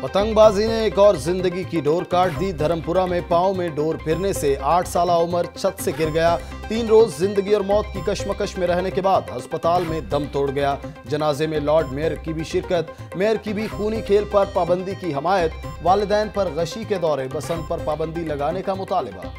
पतंगबाजी ने एक और जिंदगी की डोर काट दी। धर्मपुरा में पांव में डोर फिरने से 8 साल उम्र छत से गिर गया। 3 रोज जिंदगी और मौत की कशमकश में रहने के बाद अस्पताल में दम तोड़ गया। जनाजे में लॉर्ड मेयर की भी शिरकत। मेयर की भी खूनी खेल पर पाबंदी की हमायत। वालिदैन पर गशी के दौरे बसंत पर पाबंदी लगाने का मुतालिबा।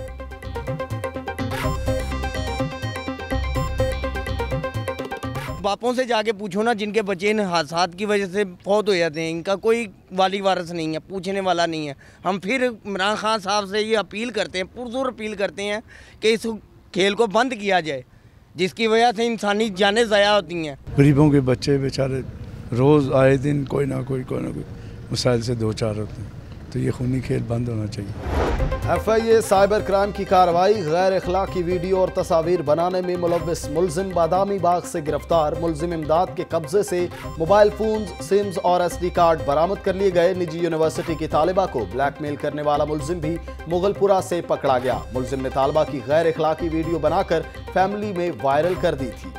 बापों से जाके पूछो ना, जिनके बच्चे इन हादसात की वजह से फौत हो जाते हैं, इनका कोई वाली वारस नहीं है, पूछने वाला नहीं है। हम फिर इमरान-खान साहब से ये अपील करते हैं, पुरजोर अपील करते हैं कि इस खेल को बंद किया जाए, जिसकी वजह से इंसानी जानें ज़ाया होती हैं। गरीबों के बच्चे बेचारे रोज़ आए दिन कोई ना कोई मसाइल से दो चार होते हैं, तो ये खूनी खेल बंद होना चाहिए। FIA साइबर क्राइम की कार्रवाई। गैर अखलाकी वीडियो और तस्वीर बनाने में मुलव्विस मुलजिम बादामी बाग से गिरफ्तार। मुलजिम इमदाद के कब्जे से मोबाइल फोन, सिम्स और SD कार्ड बरामद कर लिए गए। निजी यूनिवर्सिटी की तालिबा को ब्लैकमेल करने वाला मुलजिम भी मुगलपुरा से पकड़ा गया। मुलजिम ने तालिबा की गैर अखलाकी वीडियो बनाकर फैमिली में वायरल कर दी थी।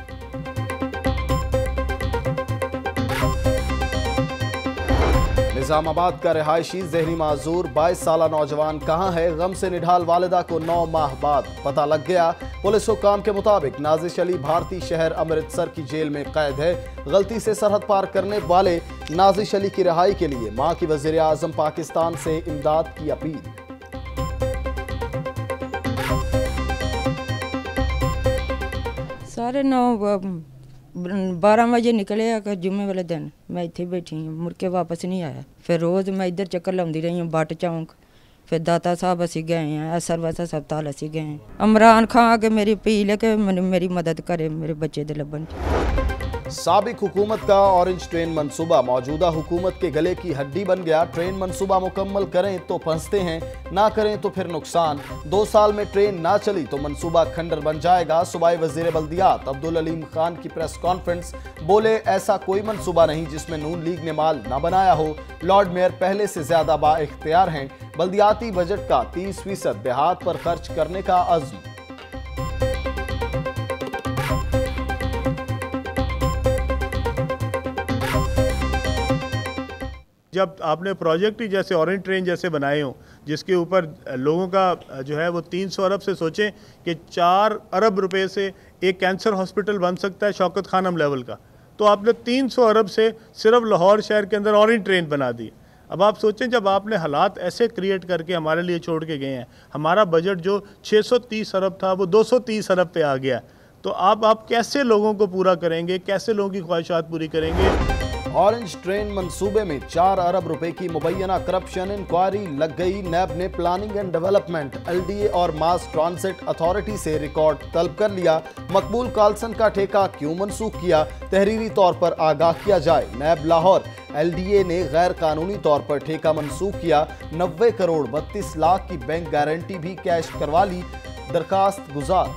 निजामाबाद का रिहायशी जहनी माजूर 22 साल नौजवान कहां है? गम से निढाल वालिदा को 9 माह बाद पता लग गया। पुलिस हुक्काम के मुताबिक नाजिश अली भारतीय शहर अमृतसर की जेल में कैद है। गलती से सरहद पार करने वाले नाजिश अली की रिहाई के लिए मां की वजीर आजम पाकिस्तान से इमदाद की अपील। साढ़े 12 बजे निकले आकर जुम्मे वाले दिन मैं इत्थे बैठी हूँ, मुड़ के वापस नहीं आया। फिर रोज़ मैं इधर चक्कर लाती रही हूँ, बट चौंक, फिर दाता साहब असी गए हैं, सर्वस अस्पताल असी गए हैं। इमरान-खान आके मेरी अपील है कि मेरी मदद करे मेरे बच्चे दे लब्बन। साबिक हुकूमत का ऑरेंज ट्रेन मंसूबा मौजूदा हुकूमत के गले की हड्डी बन गया। ट्रेन मंसूबा मुकम्मल करें तो फंसते हैं, ना करें तो फिर नुकसान। 2 साल में ट्रेन ना चली तो मंसूबा खंडर बन जाएगा। सूबाई वजीर बल्दियात अब्दुल अलीम खान की प्रेस कॉन्फ्रेंस। बोले ऐसा कोई मंसूबा नहीं जिसमें नून लीग ने माल ना बनाया हो। लॉर्ड मेयर पहले से ज्यादा बाइख्तियार हैं। बल्दियाती बजट का 30% देहात पर खर्च करने का अज़्म। जब आपने प्रोजेक्ट ही जैसे ऑरेंज ट्रेन जैसे बनाए हों, जिसके ऊपर लोगों का जो है वो 300 अरब से सोचें कि 4 अरब रुपए से एक कैंसर हॉस्पिटल बन सकता है शौकत खानम लेवल का, तो आपने 300 अरब से सिर्फ लाहौर शहर के अंदर ऑरेंज ट्रेन बना दी। अब आप सोचें, जब आपने हालात ऐसे क्रिएट करके हमारे लिए छोड़ के गए हैं, हमारा बजट जो 630 अरब था वो 230 अरब पे आ गया, तो आप कैसे लोगों को पूरा करेंगे, कैसे लोगों की ख्वाहिशात पूरी करेंगे? ऑरेंज ट्रेन मंसूबे में 4 अरब रुपए की मुबैना करप्शन इंक्वायरी लग गई। नैब ने प्लानिंग एंड डेवलपमेंट, LDA और मास ट्रांसिट अथॉरिटी से रिकॉर्ड तलब कर लिया। मकबूल कार्लसन का ठेका क्यों मनसूख किया? तहरीरी तौर पर आगाह किया जाए। नैब लाहौर, LDA ने गैर कानूनी तौर पर ठेका मनसूख किया। 90 करोड़ 32 लाख की बैंक गारंटी भी कैश करवा ली। दरखास्त गुजार।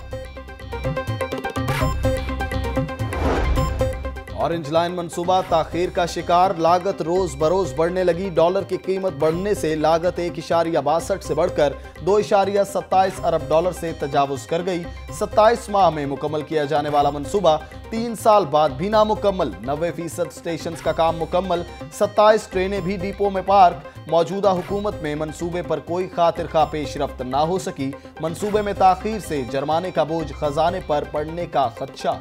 ऑरेंज लाइन मंसूबा ताखीर का शिकार। लागत रोज बरोज बढ़ने लगी। डॉलर की कीमत बढ़ने से लागत 1.62 से बढ़कर 2.27 अरब डॉलर से तजावुज कर गई। 27 माह में मुकम्मल किया जाने वाला मंसूबा 3 साल बाद भी नामुकम्मल। 90% स्टेशन का काम मुकम्मल। 27 ट्रेनें भी डिपो में पार्क। मौजूदा हुकूमत में मंसूबे पर कोई खातिर खा पेशरफ्त ना हो सकी। मंसूबे में ताखीर से जुर्माने का बोझ खजाने पर पड़ने का खदशा।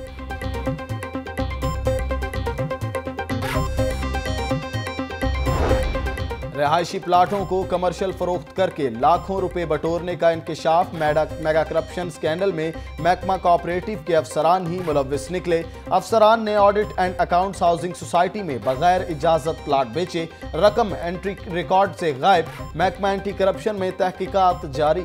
रिहायशी प्लाटों को कमर्शियल फरोख्त करके लाखों रुपए बटोरने का इंकशाफ। मेगा करप्शन स्कैंडल में महकमा कोऑपरेटिव के अफसरान ही मुलव्विस निकले। अफसरान ने audit and accounts housing society में बगैर इजाजत प्लाट बेचे। रकम एंट्री रिकॉर्ड से गायब। महकमा एंटी करप्शन में तहकीकात जारी।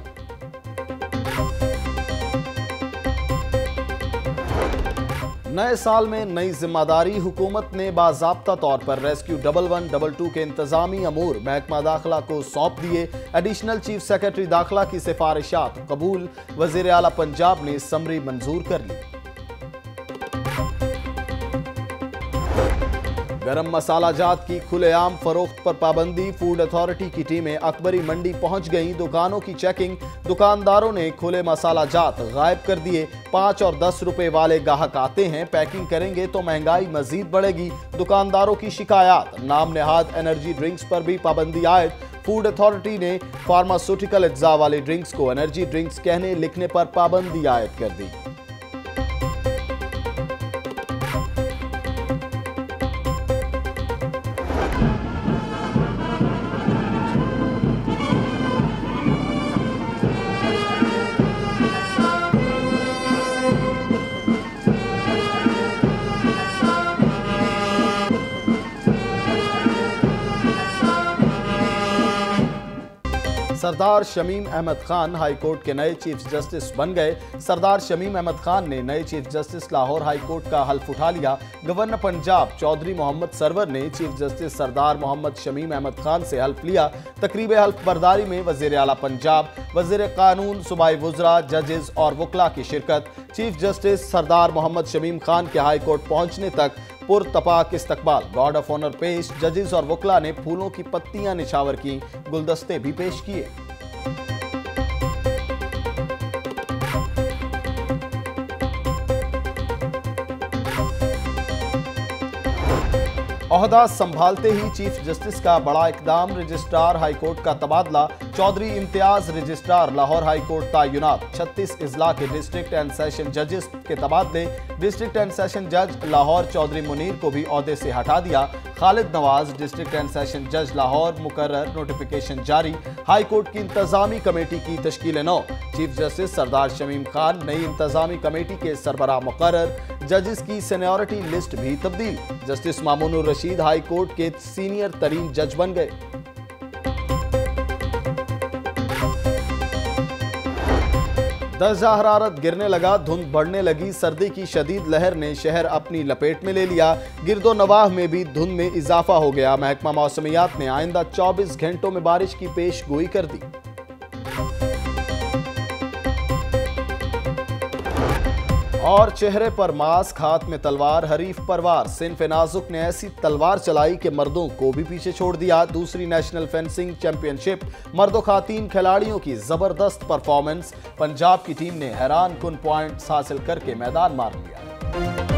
नए साल में नई जिम्मेदारी। हुकूमत ने बाज़ाब्ता तौर पर रेस्क्यू 1122 के इंतजामी अमूर महकमा दाखिला को सौंप दिए। एडिशनल चीफ सेक्रेटरी दाखिला की सिफारिशात कबूल। वज़ीर आला पंजाब ने समरी मंजूर कर ली। गरम मसाला जात की खुलेआम फरोख्त पर पाबंदी। फूड अथॉरिटी की टीमें अकबरी मंडी पहुंच गईं। दुकानों की चेकिंग। दुकानदारों ने खुले मसाला जात गायब कर दिए। 5 और 10 रुपए वाले ग्राहक आते हैं, पैकिंग करेंगे तो महंगाई मजीद बढ़ेगी। दुकानदारों की शिकायत। नाम नेहाद एनर्जी ड्रिंक्स पर भी पाबंदी आयद। फूड अथॉरिटी ने फार्मास्यूटिकल अज्जा वाले ड्रिंक्स को एनर्जी ड्रिंक्स कहने लिखने पर पाबंदी आयद कर दी। सरदार शमीम अहमद खान हाई कोर्ट के नए चीफ जस्टिस बन गए। सरदार शमीम अहमद खान ने नए chief justice Lahore high court का हल्फ उठा लिया। गवर्नर पंजाब चौधरी मोहम्मद सरवर ने चीफ जस्टिस सरदार मोहम्मद शमीम अहमद खान से हल्फ लिया। तकरीब हल्फ बर्दारी में वजीर आला पंजाब, वजीर कानून, सूबाई वुज़रा, जजेस और वकला की शिरकत। चीफ जस्टिस सरदार मोहम्मद शमीम खान के हाई कोर्ट पहुंचने तक पुरतपाक इस्तकबाल। गार्ड ऑफ ऑनर पेश। जजेस और वकला ने फूलों की पत्तियां निछावर की, गुलदस्ते भी पेश किए। ओहदा संभालते ही चीफ जस्टिस का बड़ा इकदाम। रजिस्ट्रार हाई कोर्ट का तबादला। Chaudhry Imtiaz registrar Lahore high court तैनात। 36 इजला के डिस्ट्रिक्ट एंड सेशन जजेस के तबादले। डिस्ट्रिक्ट एंड सेशन जज लाहौर चौधरी मुनीर को भी ओहदे से हटा दिया। Khalid Nawaz district and session जज लाहौर मुकर्रर। नोटिफिकेशन जारी। हाई कोर्ट की इंतजामी कमेटी की तश्कील नौ। चीफ जस्टिस सरदार शमीम खान नई इंतजामी कमेटी के सरबराह मुकर्रर। जजेस की सीनियरिटी लिस्ट भी तब्दील। Justice Mamoonur Rasheed high court के सीनियर तरीन जज बन गए। दर्जा हरारत गिरने लगा। धुंध बढ़ने लगी। सर्दी की शदीद लहर ने शहर अपनी लपेट में ले लिया। गिरदो नवाह में भी धुंध में इजाफा हो गया। महकमा मौसमियात ने आइंदा 24 घंटों में बारिश की पेश गोई कर दी। और चेहरे पर मास्क, हाथ में तलवार, हरीफ पर वार। सिन्फ नाजुक ने ऐसी तलवार चलाई कि मर्दों को भी पीछे छोड़ दिया। दूसरी नेशनल फेंसिंग चैंपियनशिप। मर्दों खातीन खिलाड़ियों की जबरदस्त परफॉर्मेंस। पंजाब की टीम ने हैरान कुन पॉइंट्स हासिल करके मैदान मार लिया।